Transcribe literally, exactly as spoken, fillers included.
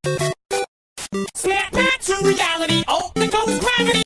Snap back to reality. Oh, there goes gravity.